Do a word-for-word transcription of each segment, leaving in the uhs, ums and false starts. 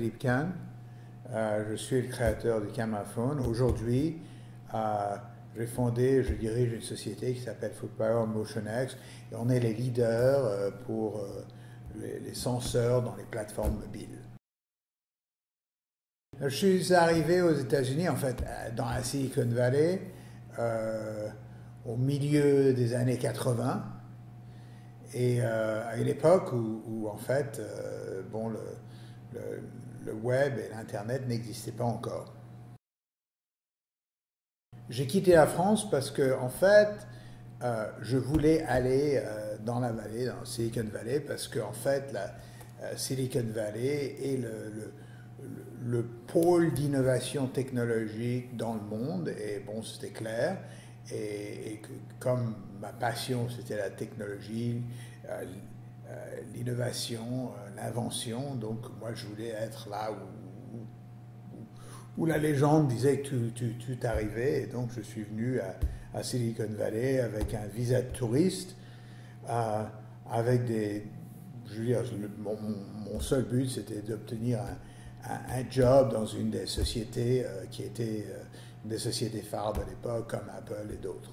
Philippe Kahn. Euh, je suis le créateur du Cameraphone. Aujourd'hui, euh, j'ai fondé, je dirige une société qui s'appelle Footpower MotionX et on est les leaders euh, pour euh, les, les senseurs dans les plateformes mobiles. Je suis arrivé aux États-Unis, en fait, dans la Silicon Valley, euh, au milieu des années quatre-vingts, et euh, à une époque où, où en fait, euh, bon, le, le, le web et l'Internet n'existaient pas encore. J'ai quitté la France parce que, en fait, euh, je voulais aller euh, dans la vallée, dans Silicon Valley, parce que, en fait, la euh, Silicon Valley est le, le le pôle d'innovation technologique dans le monde, et bon, c'était clair, et, et que, comme ma passion, c'était la technologie, euh, euh, l'innovation, euh, l'invention, donc moi, je voulais être là où, où, où la légende disait que tu, tu, tu t'arrivais, et donc je suis venu à, à Silicon Valley avec un visa de touriste, euh, avec des... Je veux dire, mon, mon seul but, c'était d'obtenir un un job dans une des sociétés euh, qui était euh, une des sociétés phares de l'époque, comme Apple et d'autres.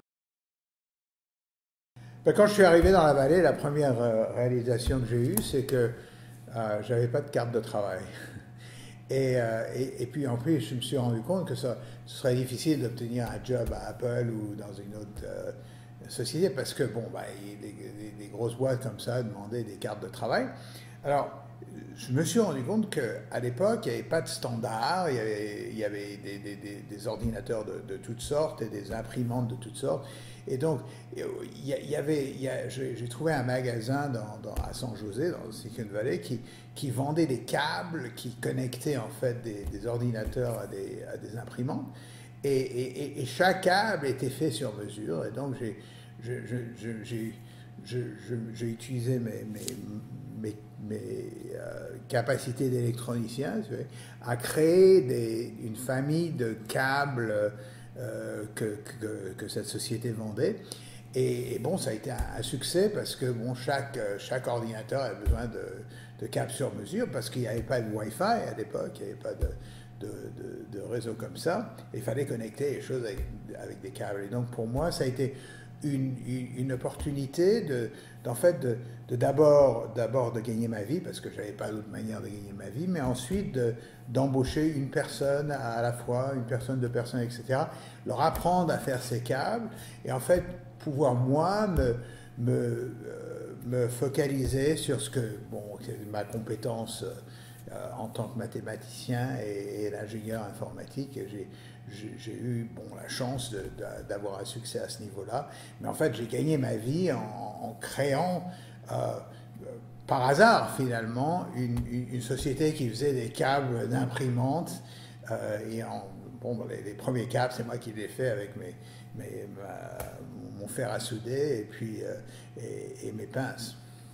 Ben, quand je suis arrivé dans la vallée, la première euh, réalisation que j'ai eue, c'est que euh, je n'avais pas de carte de travail. Et, euh, et, et puis en plus, je me suis rendu compte que ça, ce serait difficile d'obtenir un job à Apple ou dans une autre euh, société, parce que, bon, ben, des, des, des grosses boîtes comme ça demandaient des cartes de travail. Alors, je me suis rendu compte qu'à l'époque, il n'y avait pas de standard, il y avait, il y avait des, des, des, des ordinateurs de, de toutes sortes et des imprimantes de toutes sortes. Et donc, il y avait, il y a, j'ai trouvé un magasin dans, dans, à San José, dans le Silicon Valley, qui, qui vendait des câbles qui connectaient en fait des, des ordinateurs à des, à des imprimantes. Et, et, et chaque câble était fait sur mesure. Et donc, j'ai j'ai utilisé mes, mes, mes, mes euh, capacités d'électronicien à créer des, une famille de câbles euh, que, que, que cette société vendait. Et, et bon, ça a été un, un succès parce que bon, chaque, chaque ordinateur avait besoin de, de câbles sur mesure parce qu'il n'y avait pas de Wi-Fi à l'époque, il n'y avait pas de, de, de, de réseau comme ça. Et il fallait connecter les choses avec, avec des câbles. Et donc pour moi, ça a été Une, une opportunité de, d'en fait de, de d'abord, d'abord de gagner ma vie, parce que je n'avais pas d'autre manière de gagner ma vie, mais ensuite de, d'embaucher une personne à la fois, une personne, deux personnes, et cetera, leur apprendre à faire ces câbles, et en fait pouvoir moi me, me, euh, me focaliser sur ce que, bon, ma compétence euh, en tant que mathématicien et, et l'ingénieur informatique, j'ai j'ai eu bon, la chance d'avoir un succès à ce niveau-là. Mais en fait, j'ai gagné ma vie en, en créant, euh, par hasard finalement, une, une, une société qui faisait des câbles d'imprimante. Euh, et en, bon, les, les premiers câbles, c'est moi qui les ai fait avec mes, mes, ma, mon fer à souder et, puis, euh, et, et mes pinces.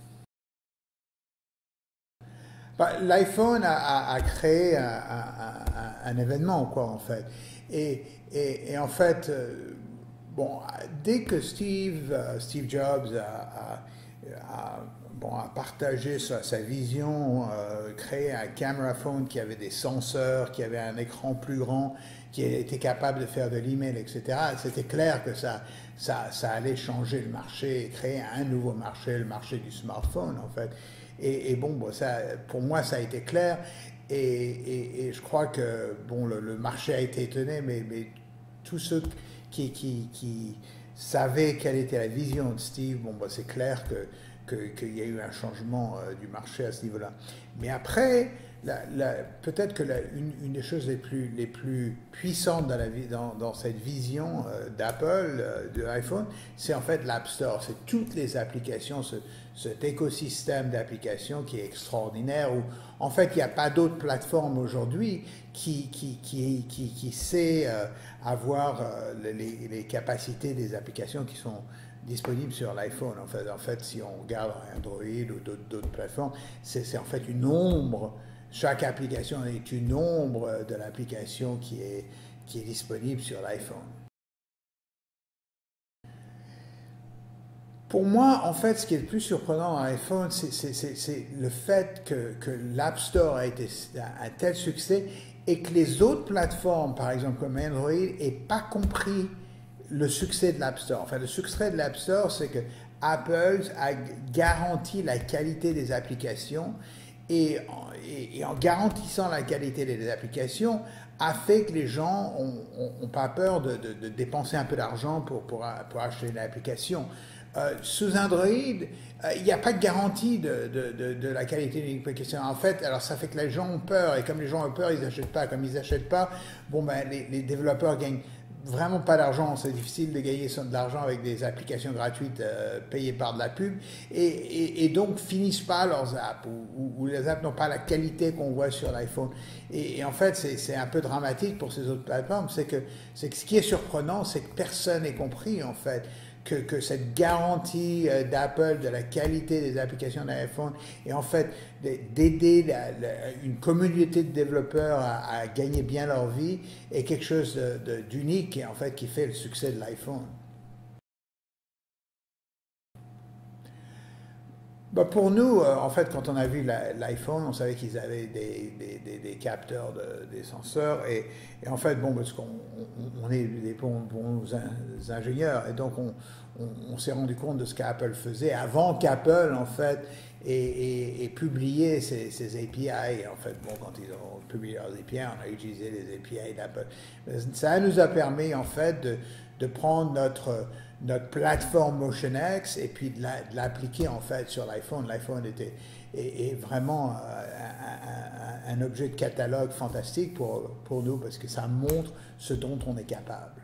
L'iPhone a, a, a créé un, un, un, événement, quoi, en fait. Et, et, et en fait, euh, bon, dès que Steve, uh, Steve Jobs a, a, a, bon, a partagé sa, sa vision, euh, créé un cameraphone qui avait des senseurs, qui avait un écran plus grand, qui était capable de faire de l'email, et cetera, c'était clair que ça, ça, ça allait changer le marché et créer un nouveau marché, le marché du smartphone, en fait. Et, et bon, bon ça, pour moi, ça a été clair. Et, et, et je crois que bon, le, le marché a été étonné, mais, mais tous ceux qui, qui, qui savaient quelle était la vision de Steve, bon, bah, c'est clair que, que, qu'il y a eu un changement euh, du marché à ce niveau-là. Mais après, peut-être que la, une, une des choses les plus, les plus puissantes dans, la, dans, dans cette vision euh, d'Apple, euh, de l'iPhone, c'est en fait l'App Store. C'est toutes les applications, ce, cet écosystème d'applications qui est extraordinaire, où en fait il n'y a pas d'autre plateforme aujourd'hui qui, qui, qui, qui, qui sait euh, avoir euh, les, les capacités des applications qui sont disponibles sur l'iPhone. En fait, en fait, si on regarde Android ou d'autres plateformes, c'est en fait une ombre. Chaque application est une ombre de l'application qui est, qui est disponible sur l'iPhone. Pour moi, en fait, ce qui est le plus surprenant dans l'iPhone, c'est le fait que, que l'App Store a été un tel succès et que les autres plateformes, par exemple comme Android, n'aient pas compris le succès de l'App Store. Enfin, le succès de l'App Store, c'est que Apple a garanti la qualité des applications et, et, et en garantissant la qualité des applications, a fait que les gens n'ont pas peur de, de, de dépenser un peu d'argent pour, pour, pour acheter une application. Euh, sous Android, euh, il n'y a pas de garantie de, de, de, de la qualité d'une application. En fait, alors ça fait que les gens ont peur, et comme les gens ont peur, ils n'achètent pas. Comme ils n'achètent pas, bon ben les, les développeurs gagnent vraiment pas d'argent. C'est difficile de gagner de l'argent avec des applications gratuites euh, payées par de la pub, et, et, et donc finissent pas leurs apps, ou, ou les apps n'ont pas la qualité qu'on voit sur l'iPhone. Et, et en fait, c'est un peu dramatique pour ces autres plateformes. C'est que, que ce qui est surprenant, c'est que personne n'ait compris en fait. Que, que cette garantie euh, d'Apple de la qualité des applications d'iPhone et en fait d'aider une communauté de développeurs à, à gagner bien leur vie est quelque chose d'unique et en fait qui fait le succès de l'iPhone. Bah pour nous, euh, en fait, quand on a vu l'iPhone, on savait qu'ils avaient des, des, des, des capteurs, de, des senseurs, et, et en fait, bon, parce qu'on on, on est des bons, bons ingénieurs, et donc on, on, on s'est rendu compte de ce qu'Apple faisait avant qu'Apple, en fait, ait, ait, ait publié ses, ses A P I. Et en fait, bon, quand ils ont publié leurs A P I, on a utilisé les A P I d'Apple. Ça nous a permis, en fait, de, de prendre notre notre plateforme MotionX et puis de l'appliquer en fait sur l'iPhone. L'iPhone était est, est vraiment euh, un, un, un objet de catalogue fantastique pour, pour nous parce que ça montre ce dont on est capable.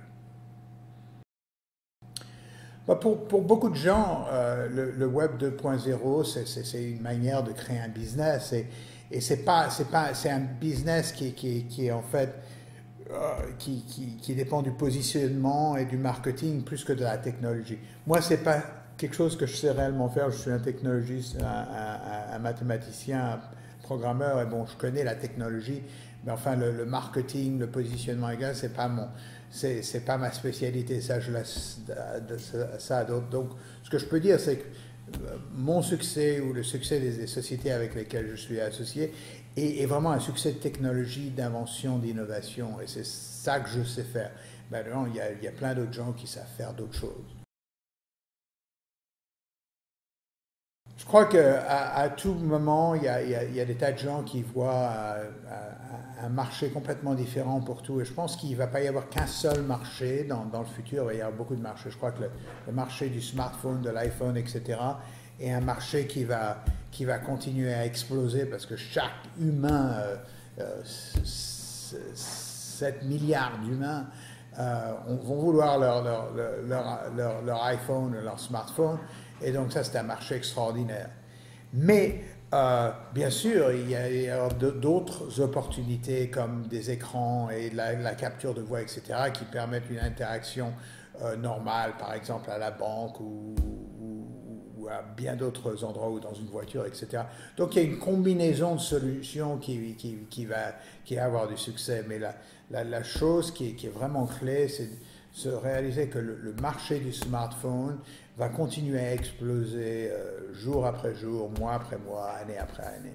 Bah pour, pour beaucoup de gens, euh, le, le Web deux point zéro, c'est une manière de créer un business et, et c'est pas, c'est pas, c'est un business qui, qui, qui est en fait Euh, qui, qui, qui dépend du positionnement et du marketing plus que de la technologie. Moi, ce n'est pas quelque chose que je sais réellement faire. Je suis un technologiste, un, un, un mathématicien, un programmeur, et bon, je connais la technologie, mais enfin, le, le marketing, le positionnement égal, c'est pas mon, c'est pas ma spécialité. Ça, je laisse ça à d'autres. Donc, ce que je peux dire, c'est que mon succès ou le succès des, des sociétés avec lesquelles je suis associé est, est vraiment un succès de technologie, d'invention, d'innovation. Et c'est ça que je sais faire. Ben non, il y a, il y a plein d'autres gens qui savent faire d'autres choses. Je crois qu'à à tout moment, il y, a, il, y a, il y a des tas de gens qui voient euh, un marché complètement différent pour tout. Et je pense qu'il ne va pas y avoir qu'un seul marché dans, dans le futur. Il va y avoir beaucoup de marchés. Je crois que le, le marché du smartphone, de l'iPhone, et cetera est un marché qui va, qui va continuer à exploser parce que chaque humain, euh, euh, sept milliards d'humains, euh, vont vouloir leur, leur, leur, leur, leur iPhone, leur smartphone. Et donc ça, c'est un marché extraordinaire. Mais, euh, bien sûr, il y a, a d'autres opportunités comme des écrans et la, la capture de voix, et cetera, qui permettent une interaction euh, normale, par exemple à la banque ou, ou, ou à bien d'autres endroits ou dans une voiture, et cetera. Donc il y a une combinaison de solutions qui, qui, qui, va, qui va avoir du succès. Mais la, la, la chose qui est, qui est vraiment clé, c'est se réaliser que le, le marché du smartphone va continuer à exploser euh, jour après jour, mois après mois, année après année.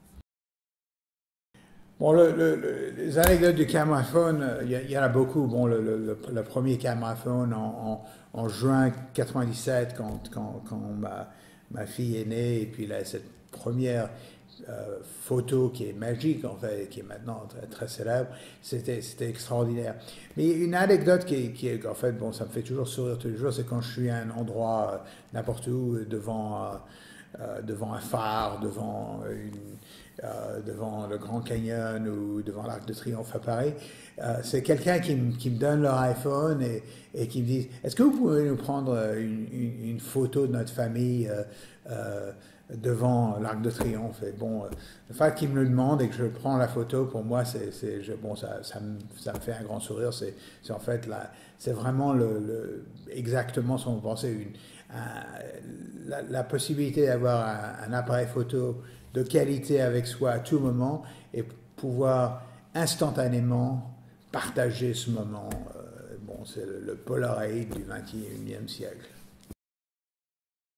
Bon, le, le, le, les anecdotes du cameraphone, il y, y, en a beaucoup. Bon, le, le, le premier cameraphone en, en, en juin quatre-vingt-dix-sept, quand, quand, quand ma, ma fille est née, et puis là, cette première euh, photo qui est magique, en fait, qui est maintenant très, très célèbre, c'était extraordinaire. Mais une anecdote qui, qui est, en fait, bon, ça me fait toujours sourire tous les jours, c'est quand je suis à un endroit, euh, n'importe où, devant, euh, euh, devant un phare, devant une Euh, devant le Grand Canyon ou devant l'Arc de Triomphe à Paris, euh, c'est quelqu'un qui, qui me donne leur iPhone et, et qui me dit « Est-ce que vous pouvez nous prendre une, une, une photo de notre famille euh, euh, devant l'Arc de Triomphe ?» Et bon, euh, le fait qu'il me le demande et que je prends la photo, pour moi, c'est bon, ça, ça, me, ça me fait un grand sourire. C'est en fait, c'est vraiment le, le, exactement ce qu'on pensait, une, un, la, la possibilité d'avoir un, un appareil photo de qualité avec soi à tout moment et pouvoir instantanément partager ce moment. Euh, bon, c'est le, le Polaroid du vingt et unième siècle.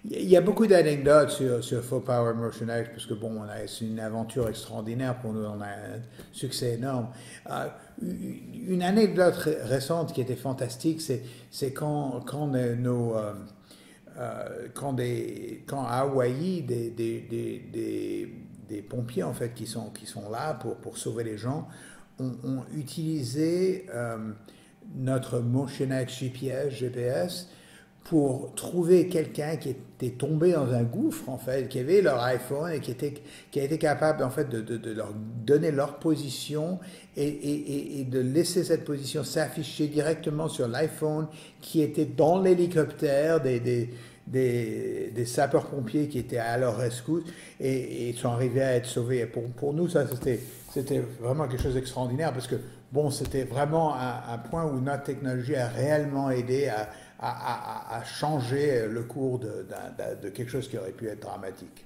il y a beaucoup d'anecdotes sur, sur Full Power Motion X, parce que bon, c'est une aventure extraordinaire pour nous, on a un succès énorme. Euh, une anecdote récente qui était fantastique, c'est quand, quand nos... Euh, euh, quand, des, quand à Hawaï, des, des, des, des, des pompiers en fait, qui, sont, qui sont là pour, pour sauver les gens, ont, ont utilisé euh, notre Motion X G P S, G P S pour trouver quelqu'un qui était tombé dans un gouffre, en fait, qui avait leur iPhone et qui, était, qui a été capable, en fait, de, de, de leur donner leur position et, et, et de laisser cette position s'afficher directement sur l'iPhone qui était dans l'hélicoptère des, des, des, des sapeurs-pompiers qui étaient à leur rescousse et, et sont arrivés à être sauvés. Et pour, pour nous, ça, c'était, c'était vraiment quelque chose d'extraordinaire parce que, bon, c'était vraiment un, un point où notre technologie a réellement aidé à À, à, à changer le cours de, de, de quelque chose qui aurait pu être dramatique.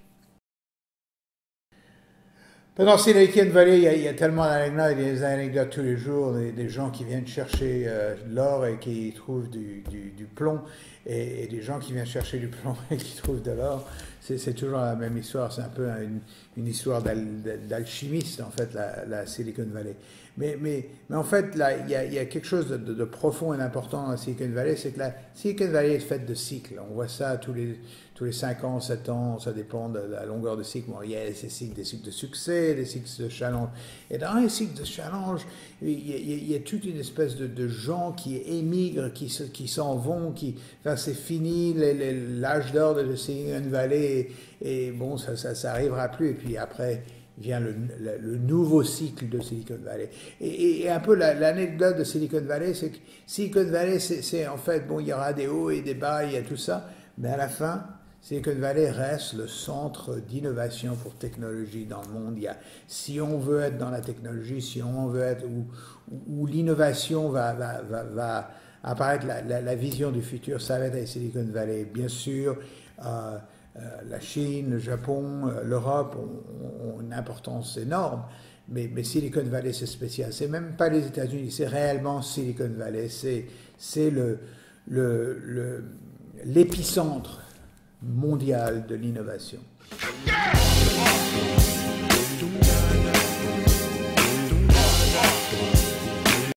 Dans Silicon Valley, il y a, il y a tellement d'anecdotes, il y a des anecdotes tous les jours, des, des gens qui viennent chercher euh, l'or et qui trouvent du, du, du plomb, et, et des gens qui viennent chercher du plomb et qui trouvent de l'or. C'est toujours la même histoire, c'est un peu une, une histoire d'alchimiste, en fait, la, la Silicon Valley. Mais, mais, mais en fait, là, il y a, il y a quelque chose de, de, de profond et d'important dans la Silicon Valley, c'est que la Silicon Valley est faite de cycles. On voit ça tous les, tous les cinq ans, sept ans, ça dépend de la longueur de cycle. Bon, il y a ces cycles, des cycles de succès, des cycles de challenge. Et dans les cycles de challenge, il y a, il y a toute une espèce de, de gens qui émigrent, qui, se, qui s'en vont, qui, enfin, c'est fini l'âge d'or de la Silicon Valley, et, et bon, ça, ça, ça arrivera plus. Et puis après vient le, le, le nouveau cycle de Silicon Valley. Et, et un peu l'anecdote de Silicon Valley, c'est que Silicon Valley, c'est en fait, bon, il y aura des hauts et des bas, il y a tout ça, mais à la fin, Silicon Valley reste le centre d'innovation pour technologie dans le monde. Il y a, si on veut être dans la technologie, si on veut être où, où l'innovation va, va, va, va apparaître, la, la, la vision du futur, ça va être à Silicon Valley. Bien sûr, euh, Euh, la Chine, le Japon, euh, l'Europe ont, ont une importance énorme, mais, mais Silicon Valley c'est spécial. C'est même pas les États-Unis, c'est réellement Silicon Valley. C'est le, le, le, l'épicentre mondial de l'innovation.